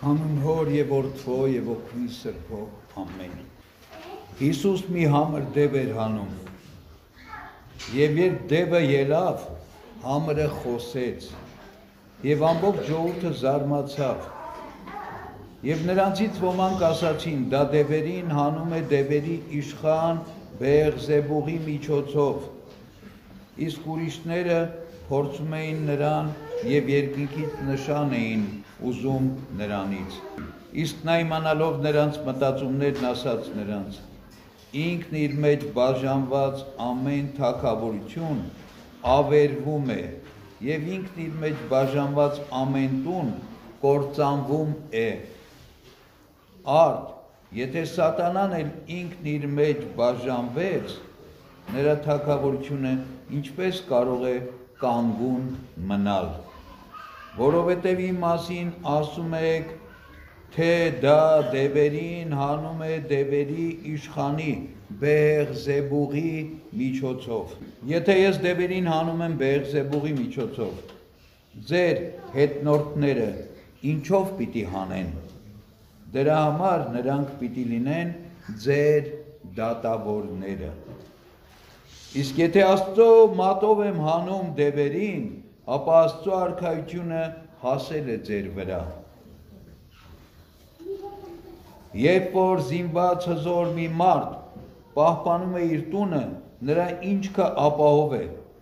Հանուն Հոր եւ Որդվո եւ Օգնի Սրբո ամեն։ Հիսուս մի համր դև էր հանում, եւ երբ դևը ելավ, համրը խոսեց, եւ ամբողջ ժողովուրդը զարմացավ, եւ նրանցից ոմանք ասացին, դա դևերին հանում է դևերի իշխան Բեեղզեբուղի միջոցով, իսկ ուրիշները փորձում էին նրան եւ երկինքից նշան էին ուզում նրանից, իսկ նա իմանալով նրանց մտածումներն ասաց նրանց, ինքն իր մեջ բաժանված ամեն թագավորություն ավերվում է եւ ինքն իր մեջ բաժանված ամեն տուն կործանվում է։ Արդ, եթե սատանան էլ ինքն իր մեջ բաժանվեց, նրա թագավորությունը ինչպես կարող է կանգուն մնալ, որովհետև իմ մասին ասում եք, թե դա դևերին հանում է դևերի իշխանի Բեեղզեբուղի միջոցով։ Եթե ես դևերին հանում եմ Բեեղզեբուղի միջոցով, ձեր հետնորդները ինչով պիտի հանեն, դրա համար նրանք պիտի լինեն ձեր դատավորները։ Իսկ եթե Աստծո մատով եմ հանում դևերին, ապա Աստծո արքայությունը հասել է ձեր վրա։ Երբ որ զինված հզոր մի մարդ պահպանում է իր տունը, նրա ինչքը ապահով է,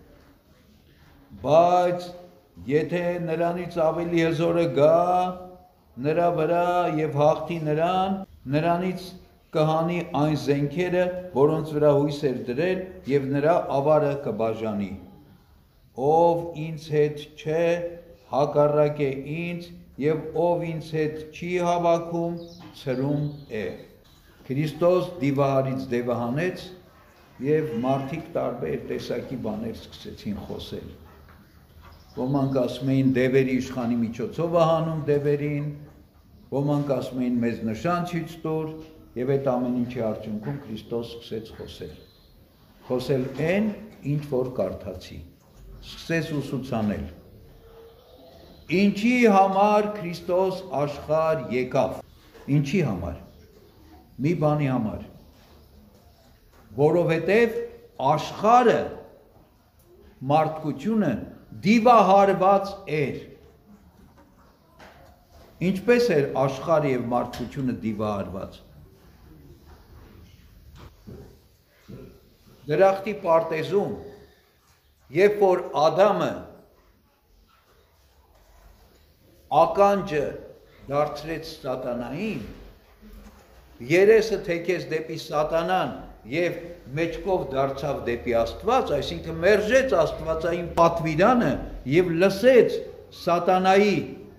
բայց եթե նրանից ավելի հզորը գա նրա վրա եւ հաղթի նրան, նրանից կհանի այն զենքերը, որոնց վրա հույս էր դրել, եւ նրա ավարը կբաժանի։ Ով ինձ հետ չէ, հակառակ է ինձ, եւ ով ինձ հետ չի հավաքում, ցրում է։ Քրիստոս դիվահարից դևը հանեց, եւ մարդիկ տարբեր տեսակի բաներ սկսեցին խոսել։ Ոմանք ասում էին դևերի իշխանի միջոցով է հանում դևերին, ոմանք ասում էին մեզ նշան ցույց տուր, եւ այդ ամեն ինչի արդյունքում Քրիստոս սկսեց խոսել։ Խոսել այն, ինչ որ կարդացի, սկսեց ուսուցանել։ Ինչի համար Քրիստոս աշխարհ եկավ։ Ինչի համար։ Մի բանի համար։ Որովհետև աշխարհը մարդկությունը դիվահարված էր։ Ինչպես էր աշխարհը եւ մարդկությունը դիվահարված։ Դրախտի պարտեզում, երբ որ Ադամը ականջը դարձրեց սատանային, երեսը թեքեց դեպի սատանան եւ մեջքով դարձավ դեպի Աստված, այսինքն մերժեց Աստվածային պատվիրանը եւ լսեց սատանայի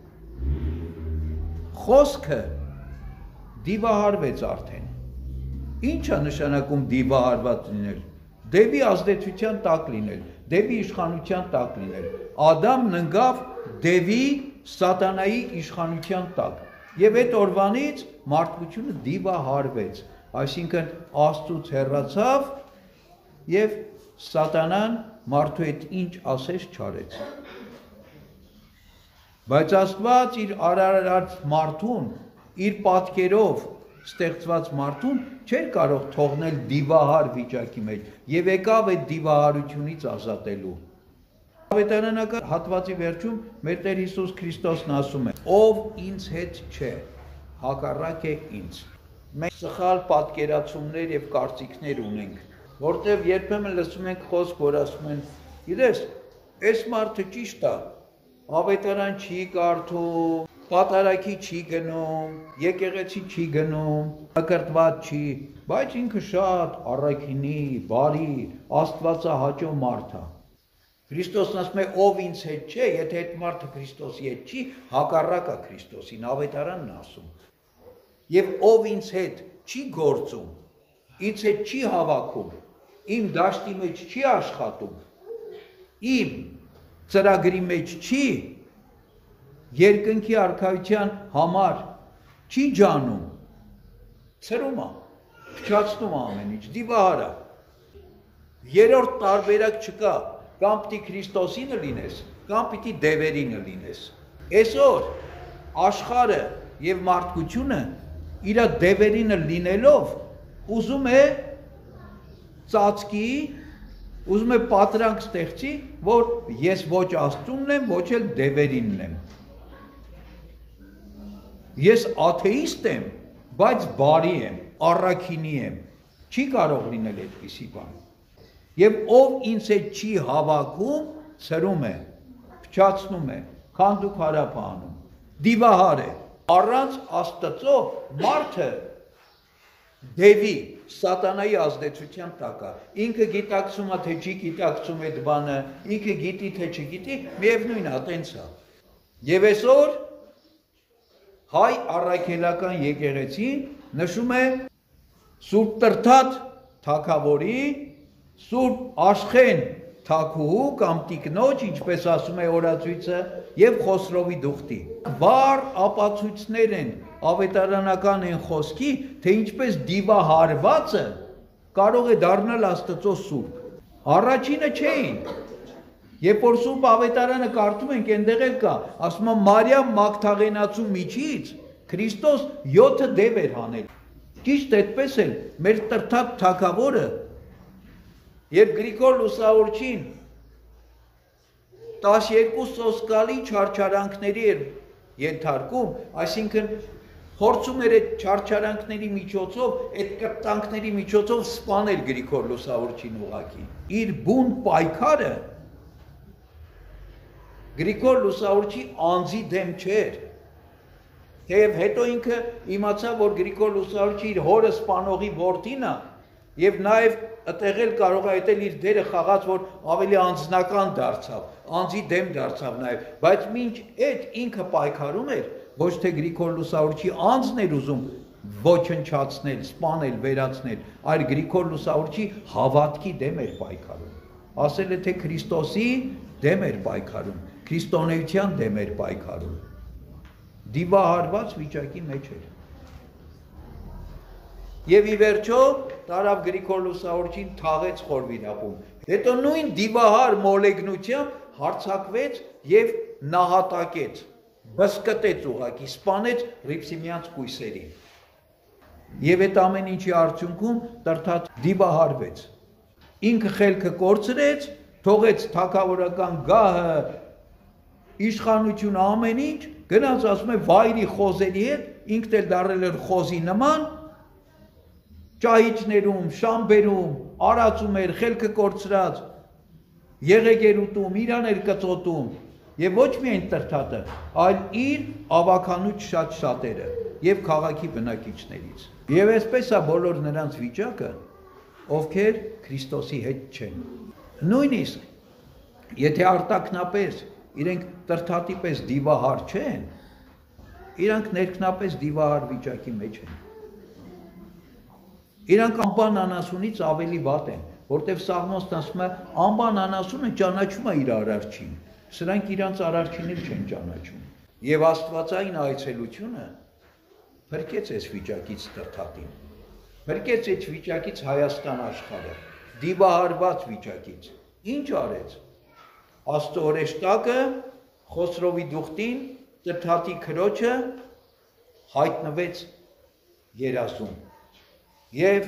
խոսքը, դիվահարվեց արդեն։ Ինչ է նշանակում դիվահարված լինել։ Դևի ազդեցության տակ լինել, դևի իշխանության տակ լինել։ Ադամն ընկավ դևի սատանայի իշխանության տակ։ Եվ այդ օրվանից մարդկությունը դիվահարվեց, այսինքն Աստծուց հեռացավ եւ սատանան մարդու հետ ինչ ասես չարեց։ Բայց Աստված իր արարած մարդուն, իր պատկերով ստեղծված մարդուն չէր կարող թողնել դիվահար վիճակի մեջ եւ եկավ այդ դիվահարությունից ազատելու։ Ավետարանական հատվածի վերջում մեր Տեր Հիսուս Քրիստոսն ասում է. ով ինձ հետ չէ, հակառակ է ինձ։ Մենք սխալ պատկերացումներ եւ կարծիքներ ունենք, որտեղ երբեմն լսում ենք խոսք, որ ասում են, գիտես, այս մարդը ճիշտ է, ավետարան չի կարդում, պատարագի չի գնում, եկեղեցի չի գնում, ակրտված չի, բայց ինքը շատ առաքինի, բարի, Աստվածահաճո մարդ է։ Քրիստոսն ասում է, ով ինձ հետ չէ, եթե այդ մարդը Քրիստոսի հետ չի, հակառակ է Քրիստոսին, ավետարանն ասում։ Եվ ով ինձ հետ չի գործում, ինձ հետ չի հավաքում, իմ դաշտի մեջ չի աշխատում, իմ ծրագրի մեջ չի, երկնքի արքայության համար չի ջանում, ցրում է, փչացնում ամեն ինչ, դիվահար է։ Երրորդ տարբերակ չկա, կամ պիտի Քրիստոսինը լինես, կամ պիտի դևերինը լինես։ Այսօր աշխարհը եւ մարդկությունը իր դևերինը լինելով ուզում է ծածկի, ուզում է պատրանք ստեղծի, որ ես ոչ Աստծունն եմ, ոչ էլ դևերինն եմ։ Ես աթեիստ եմ, բայց բարի եմ, առաքինի եմ։ Չի կարող լինել այդպիսի բան։ Եվ ով ինձ հետ չի հավաքում, ցրում է, փչացնում է, քանդու քարափ անում, դիվահար է։ Առանց Աստծո մարդը դևի, սատանայի ազդեցության տակ է։ Ինքը գիտակցում է, թե չի գիտակցում այդ բանը, ինքը գիտի, թե չգիտի, միևնույն է, տենց է։ Եվ այսօր հայ առաքելական եկեղեցին նշում է Սուրբ Տրթատ թագավորի, Սուրբ Աշխեն թագուհու կամ տիկնոջ, ինչպես ասում է օրացույցը, եւ Խոսրովի դուխտի։ Վառ ապացույցներ են, ավետարանական են խոսքի, թե ինչպես դիվահարվածը կարող է դառնալ Աստծո սուրբ։ Առաջինը չէին։ Երբ որ Սուրբ Ավետարանը կարդում ենք, այնտեղ էլ կա, ասում է Մարիամ Մագդաղենացու միջից Քրիստոս 7 դև էր հանել։ Ճիշտ այդպես էլ մեր Տրթատ թագավորը, երբ Գրիգոր Լուսավորչին 12 սոսկալի չարչարանքների էր ենթարկում, այսինքն փորձում էր այդ չարչարանքների միջոցով, այդ կրտանքների միջոցով սպանել Գրիգոր Լուսավորչին ուղղակի։ Իր բուն պայքարը Գրիգոր Լուսավորչի անձի դեմ չէր։ Թեև հետո ինքը իմացավ, որ Գրիգոր Լուսավորչի իր հորը սպանողի որդին է, եւ նաեւ այդտեղ էլ կարող է այդել իր դերը խաղաց, որ ավելի անձնական դարձավ, անձի դեմ դարձավ նաեւ, բայց մինչ այդ ինքը պայքարում էր, ոչ թե Գրիգոր Լուսավորչի անձն էր ուզում ոչնչացնել, սպանել, վերացնել, այլ Գրիգոր Լուսավորչի հավատքի դեմ էր պայքարում։ Ասել է, թե Քրիստոսի դեմ էր պայքարում, քրիստոնեության դեմ էր պայքարում։ Դիվահարված վիճակի մեջ էր։ Եվ ի վերջո տարավ Գրիգոր Լուսավորչին թաղեց խորվիրապում։ Հետո նույն դիվահար մոլեգնությամբ հարձակվեց եւ նահատակեց, բսկտեց ուղակի, սպանեց Հռիփսիմյանց կույսերին։ Եվ այդ ամեն ինչի արդյունքում Տրթատ դիվահարվեց։ Ինքը խելքը կորցրեց, թողեց թագավորական գահը, իշխանությունը ամեն ինչ, գնաց ասում է վայրի խոզերի հետ, ինքն էլ դառել էր խոզի նման, ճահիճներում, շամբերում, արածում էր, խելքը կորցրած, եղեգ էր ուտում, իրան էր կծոտում, եւ ոչ միայն Տրթատը, այլ իր ավականուց շատերը եւ քաղաքի բնակիչներից։ Եվ այսպես է բոլոր նրանց վիճակը, ովքեր Քրիստոսի հետ չեն։ Նույնիսկ եթե արտաքնապես իրենք Տրթատի պես դիվահար չեն, իրանք ներքնապես դիվահար վիճակի մեջ են։ Իրանք անբան անասունից ավելի վատ են, որտեվ Սաղմոսն ասում է, անբան անասունը ճանաչում է իր արարչին, սրանք իրանց արարչին էլ չեն ճանաչում։ Եվ աստվածային այցելությունը փրկեց այս վիճակից Տրթատին, փրկեց այս վիճակից Հայաստան աշխարհը, դիվահարված վիճակից։ Ինչ արեց։ Աստծո օրեշտակը Խոսրովի դուխտին, Տրթատի քրոջը հայտնվեց երազում եւ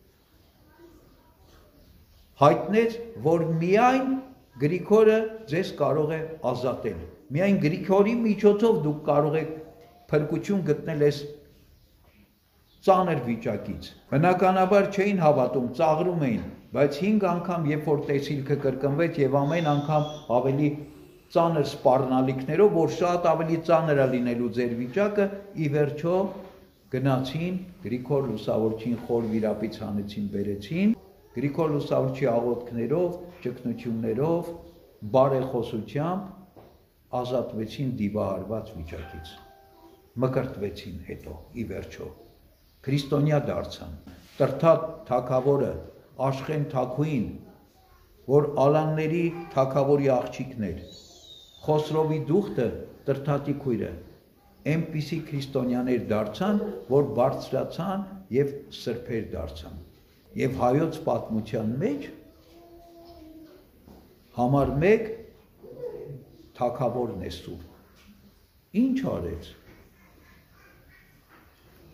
հայտնեց, որ միայն Գրիգորը ձեզ կարող է ազատել։ Միայն Գրիգորի միջոցով դուք կարող եք փրկություն գտնել այս ծանր վիճակից։ Բնականաբար չէին հավատում, ծաղրում էին, բայց 5 անգամ, երբ որ տեսիլքը կրկնվեց եւ ամեն անգամ ավելի ծանր սպառնալիքներով, որ շատ ավելի ծանր է լինելու ձեր վիճակը, ի վերջո գնացին Գրիգոր Լուսավորչին խոր վիրապից հանեցին, բերեցին, Գրիգոր Լուսավորչի աղոթքներով, ճգնություններով, բարեխոսությամբ ազատվեցին դիվահարված վիճակից, մկրտվեցին հետո, ի վերջո, քրիստոնյա դարձան, Տրթատ թագավորը, Աշխեն թագուհին, որ ալանների թագավորի աղջիկն էր, Խոսրովի դուխտը, Տրթատի քույրը, այնպիսի քրիստոնյաներ դարձան, որ բարձրացան եւ սրբեր դարձան։ Եվ հայոց պատմության մեջ համար 1 թագավորն է սուրբ։ Ինչ արեց։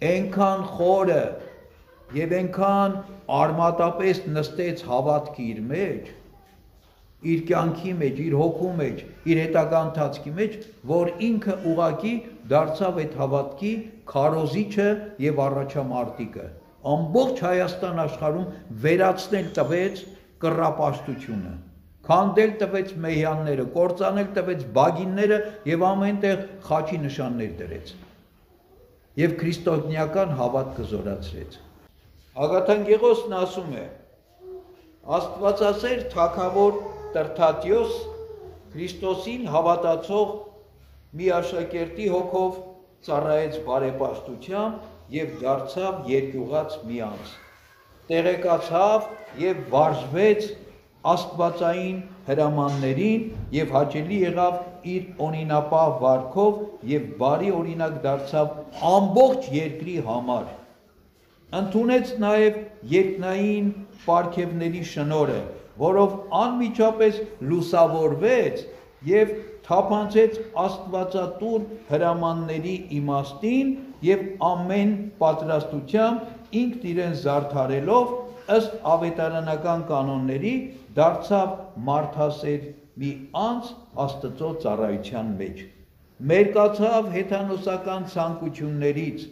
այնքան խորը եւ այնքան արմատապես նստեց հավատքի իր մեջ, իր կյանքի մեջ, իր հոգու մեջ, իր հետագա ընթացքի մեջ, որ ինքը ուղակի դարձավ այդ հավատքի քարոզիչը եւ առաջամարտիկը։ Ամբողջ Հայաստան աշխարհում վերացնել տվեց կռապաշտությունը, քանդել տվեց մեհյանները, կործանել տվեց բագինները եւ ամենտեղ խաչի նշաններ դրեց։ Եվ քրիստոնեական հավատքը զորացրեց։ Ագաթանկեղոսն ասում է. Աստվածասեր թագավոր Տրթատիոս Քրիստոսին հավատացող մի աշակերտի հոգով ծառայեց բարեպաշտությամբ եւ դարձավ երկյուղած մի անձ։ Տեղեկացավ եւ վարժվեց աստվածային հրամաններին եւ հաճելի եղավ իր օրինապահ վարքով եւ բարի օրինակ դարձավ ամբողջ երկրի համար։ Ընդունեց նաեւ երկնային պարգևների շնորհը, որով անմիջապես լուսավորվեց եւ թափանցեց աստվածատուր հրամանների իմաստին եւ ամեն պատրաստությամբ ինքն իրեն զարդարելով ըստ ավետարանական կանոնների դարձավ մարդասեր մի անձ Աստծո ծառայության մեջ, մերկացավ հեթանոսական ցանկություններից,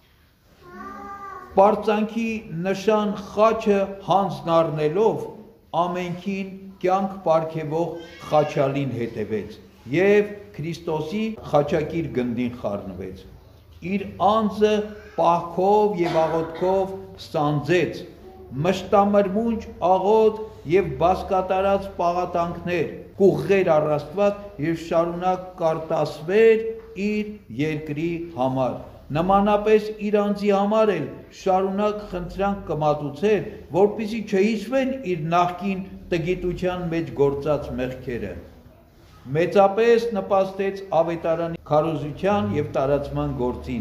պարծանքի նշան խաչը հանձնառնելով ամենքին կյանք պարգևող խաչալին հետևեց եւ Քրիստոսի խաչակիր գնդին խառնվեց, իր անձը պահքով եւ աղոթքով սանձեց, մշտամրմունջ աղոտ եւ բասկատարած պաղատանքներ կուղղեր առ Աստված եւ շարունակ կարտասվեր իր երկրի համար, նմանապես իր անձի համար էլ շարունակ խնդրանք կմատուցեր, որպեսզի չհիշվեն իր նախկին տգիտության մեջ գործած մեղքերը, մեծապես նպաստեց ավետարանի քարոզության եւ տարածման գործին,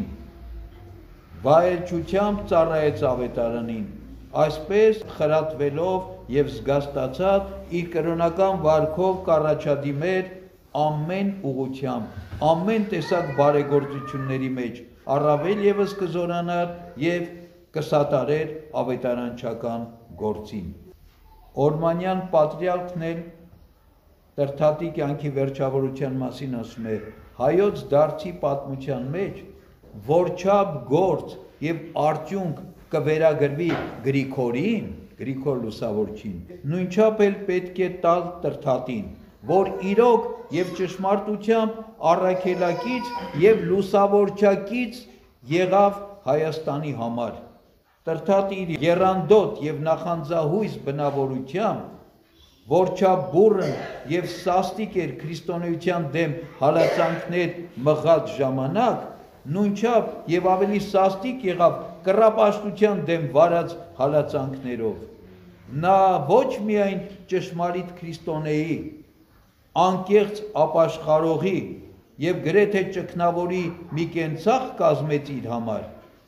վայելչությամբ ծառայեց ավետարանին, այսպես խրատվելով եւ զգաստացած իր կրոնական վարքով կառաջադիմեր ամեն ուղղությամբ, ամեն տեսակ բարեգործությունների մեջ, առավել եւս կզորանար եւ կսատարեր ավետարանչական գործին։ Օրմանյան պատրիարքն էլ Տրթատի կյանքի վերջավորության մասին ասում է. հայոց դարձի պատմության մեջ որչափ գործ եւ արդյունք կվերագրվի Գրիգորին, Գրիգոր Լուսավորչին, նույնչափ էլ պետք է տալ Տրթատին, որ իրոք եւ ճշմարտությամբ առաքելակից եւ լուսավորչակից եղավ Հայաստանի համար։ Տրթատը իր եռանդոտ եւ նախանձահույս բնավորությամբ, որչափ բուռն եւ սաստիկ էր քրիստոնեության դեմ հալածանքներ մղած ժամանակ, նույնչափ եւ ավելի սաստիկ եղավ կռապաշտության դեմ վարած հալածանքներով։ Նա ոչ միայն ճշմարիտ քրիստոնեի, անկեղծ ապաշխարողի եւ գրեթե ճգնավորի մի կենցաղ կազմեց իր համար,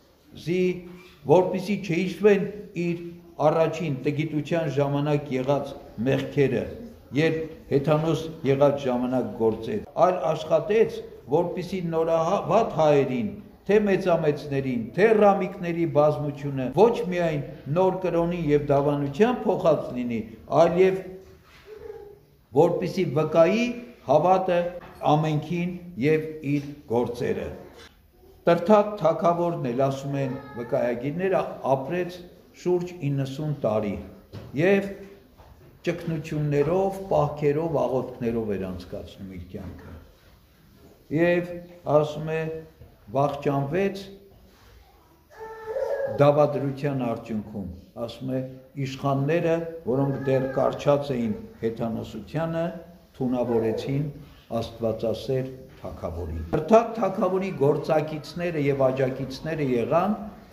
որպեսզի չհիշվեն իր առաջին տգիտության ժամանակ եղած մեղքերը, երբ հեթանոս եղած ժամանակ գործեց, այլ աշխատեց, որպեսզի նորահավատ հայերին, թե մեծամեծներին, թե ռամիկների բազմությունը ոչ միայն նոր կրոնի եւ դավանության փոխած լինի, այլև որպեսզի վկայի հավատը ամենքին եւ իր գործերը։ Տրթատ թագավորն էլ ասում են վկայագիրները ապրեց շուրջ 90 տարի եւ ճգնություններով, պահքերով, աղոթքներով էր անցկացնում իր կյանքը։ Եվ ասում է վախճանվեց դավադրության արդյունքում, ասում է իշխանները, որոնք դեռ կարճած էին հեթանոսությանը, թունավորեցին աստվածասեր թագավորին։ Տրթատ թագավորի գործակիցները եւ աջակիցները եղան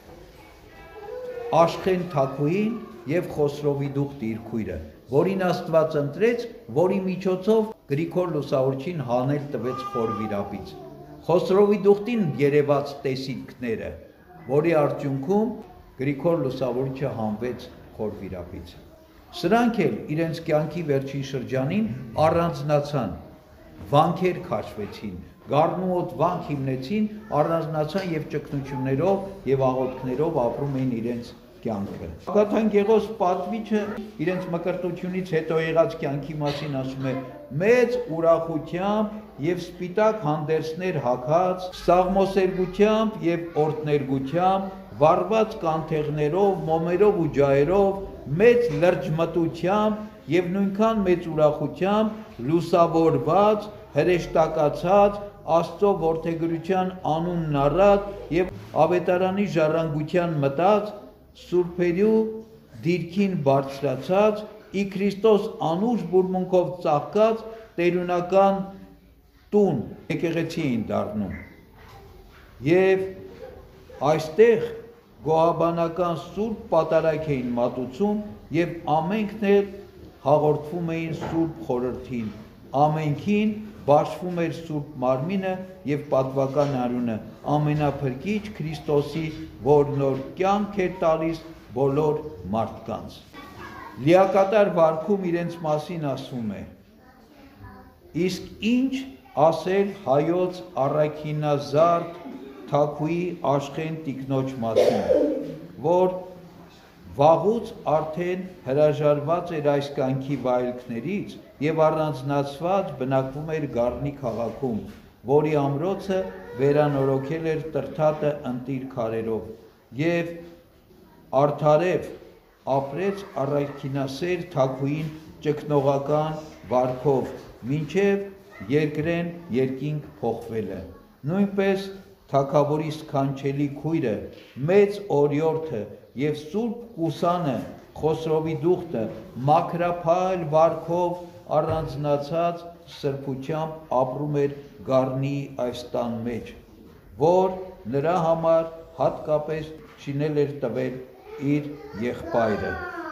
Աշխեն Թագուհին եւ Խոսրովի դուխտ իր քույրը, որին Աստված ընտրեց, որի միջոցով Գրիգոր Լուսավորչին հանել տվեց խոր վիրապից։ Խոսրովի դուխտին երևաց տեսիլքները, որի արդյունքում Գրիգոր Լուսավորչը հանվեց խոր վիրապից։ Սրանք էլ իրենց կյանքի վերջին շրջանին առանձնացան, վանքեր քաշվեցին, գառնուոտ վանք հիմնեցին, առանձնացան եւ ճգնություններով եւ աղոթքներով ապրում էին իրենց կյանքը։ Ագաթան Գեղոս պատվիչը իրենց մկրտությունից հետո եղած կյանքի մասին ասում է. մեծ ուրախությամբ եւ սպիտակ հանդերձներ հագած, սաղմոսերգությամբ եւ օրհներգությամբ, վառված կանթեղներով, մոմերով ու ջահերով, մեծ լրջմտությամբ եւ նույնքան մեծ ուրախությամբ լուսավորված, հրեշտակացած, Աստծո որդեգրության անունն առած եւ ավետարանի ժառանգության մտած, սուրբերու դիրքին բարձրացած, ի Քրիստոս անուշ բուրմունքով ծաղկած տերունական տուն եկեղեցի էին դառնում եւ այստեղ գոհաբանական սուրբ պատարագ էին մատուցում եւ ամենքն էլ հաղորդվում էին սուրբ խորհրդին, ամենքին բաշխվում էր սուրբ մարմինը եւ պատվական արյունը, ամենափրկիչ Քրիստոսի, որ նոր կյանք էր տալիս բոլոր մարդկանց։ Լիակատար վարքում իրենց մասին ասում է. իսկ ինչ ասել հայոց առաքինազարդ Թաքուի Աշխեն տիկնոջ մասին, որ վաղուց արդեն հրաժարված էր այս կյանքի վայելքներից եւ առանձնացված բնակվում էր Գառնի քաղաքում, որի ամրոցը վերանորոգել էր Տրթատը ընտիր քարերով եւ արդարև ապրեց առաքինասեր Թաքուին ճգնողական վարքով, մինչև երկրեն երկինք փոխվելը։ Նույնպես Թագավորի սքանչելի քույրը, մեծ օրիորդը եւ սուրբ Կուսանը, Խոսրովի դուխտը, մաքրափայլ վարքով առանձնացած սրբությամբ ապրում էր Գառնի այս տան մեջ, որ նրա համար հատկապես շինել էր տվել իր եղբայրը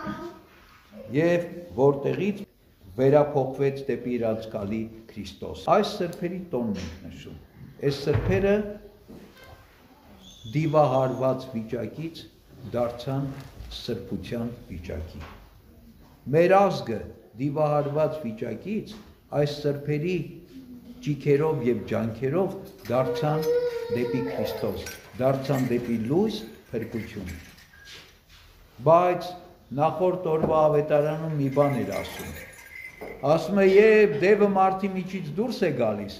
եւ որտեղից վերափոխվեց դեպի իր անցկալի Քրիստոս։ Այս սրբերի տոնն ենք նշում։ Այս սրբերը դիվահարված վիճակից դարձան սրբության վիճակի։ Մեր ազգը դիվահարված վիճակից այս սրբերի ճիքերով եւ ջանքերով դարձան դեպի Քրիստոս, դարձան դեպի լույս, փրկություն։ Բայց նախորդ օրվա ավետարանում մի բան էր ասում։ Ասում է, երբ դևը մարդի միջից դուրս է գալիս,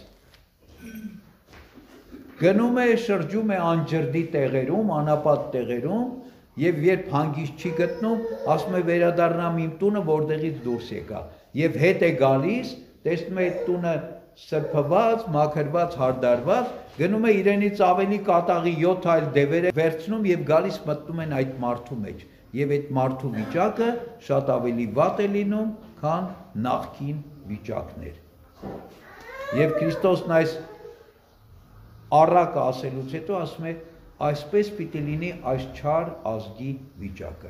գնում է, շրջում է անջրդի տեղերում, անապատ տեղերում եւ երբ հանգիստ չի գտնում, ասում է վերադառնամ իմ տունը, որտեղից դուրս եկա եւ հետ է գալիս, տեսնում է այդ տունը սրբված, մաքրված, հարդարված, գնում է իրենից ավելի կատաղի 7 այլ դևեր է վերցնում եւ գալիս մտնում են այդ մարդու մեջ եւ այդ մարդու վիճակը շատ ավելի վատ է լինում, քան նախկին վիճակներ։ Եվ Քրիստոսն այս առակը ասելուց հետո ասում է, այսպես պիտի լինի այս չար ազգի վիճակը։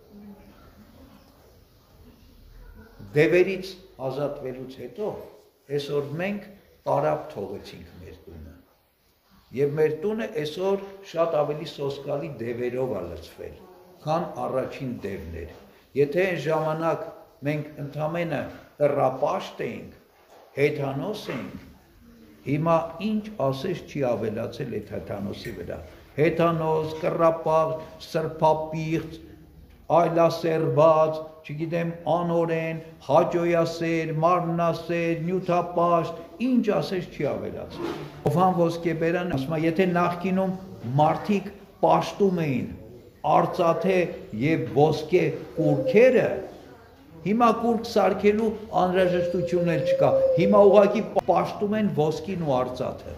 Դևերից ազատվելուց հետո այսօր մենք տարապ թողեցինք մեր տունը։ Եվ մեր տունը այսօր շատ ավելի սոսկալի դևերով է լցվել, քան առաջին դևներ։ Եթե այն ժամանակ մենք ընդամենը տռապաշտ էինք, հեթանոս էինք, հիմա ինչ ասես չի ավելացել այդ հեթանոսի վրա։ Հեթանոս, կռապաղ, սրբապիղծ, այլասերված, չգիտեմ, անօրեն, հաճոյասեր, մարմնասեր, նյութապաշտ, ինչ ասես չի ավելացել։ Հովհան Ոսկեբերան ասում է, եթե նախկինում մարդիկ պաշտում էին արծաթե եւ ոսկե կուրքերը, հիմա կուրք սարքելու անհրաժեշտություն էլ չկա, հիմա ուղղակի պաշտում են ոսկին ու արծաթը։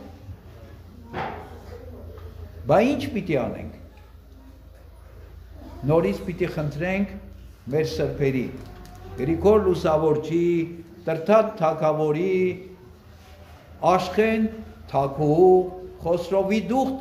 Բա ինչ պիտի անենք։ Նորից պիտի խնդրենք մեր սրբերի, Գրիգոր Լուսավորչի, Տրթատ Թագավորի, Աշխեն Թաքուհու, Խոսրովի դուխտ,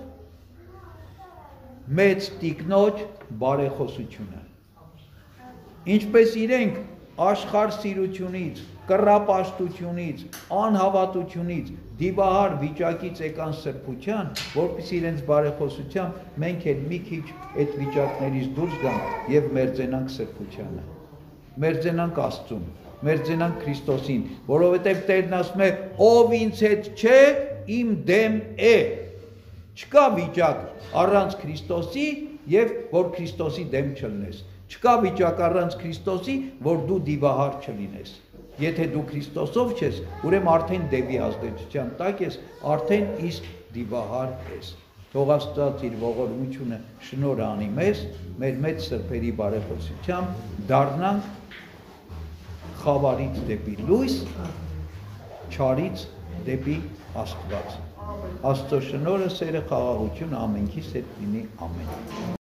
մեծ տիկնոջ բարեխոսությունը։ Ինչպես իրենք աշխարհ սիրությունից, կռապաշտությունից, անհավատությունից, դիվահար վիճակից եկան սրբության, որպեսզի իրենց բարեխոսությամբ մենք էլ մի քիչ այդ վիճակներից դուրս գանք եւ մերձենանք սրբությանը։ Մերձենանք Աստծուն, մերձենանք Քրիստոսին, որովհետեւ Տերն ասում է, ով ինձ հետ չէ, իմ դեմ է։ Չկա վիճակ առանց Քրիստոսի եւ որ Քրիստոսի դեմ չլնես։ Չկա վիճակ առանց Քրիստոսի, որ դու դիվահար չլինես։ Եթե դու Քրիստոսով չես, ուրեմն արդեն դեպի ազդեցության տակ ես, արդեն իսկ դիվահար ես։ Թող Աստված իր ողորմությունը շնորհ անի մեզ, մեր մեծ սրբերի բարեփոխությամբ դառնանք խավարից դեպի լույս, չարից դեպի Աստված։ Աստծո շնորհը, սերը, խաղաղությունը ամենքիս հետ լինի, ամեն։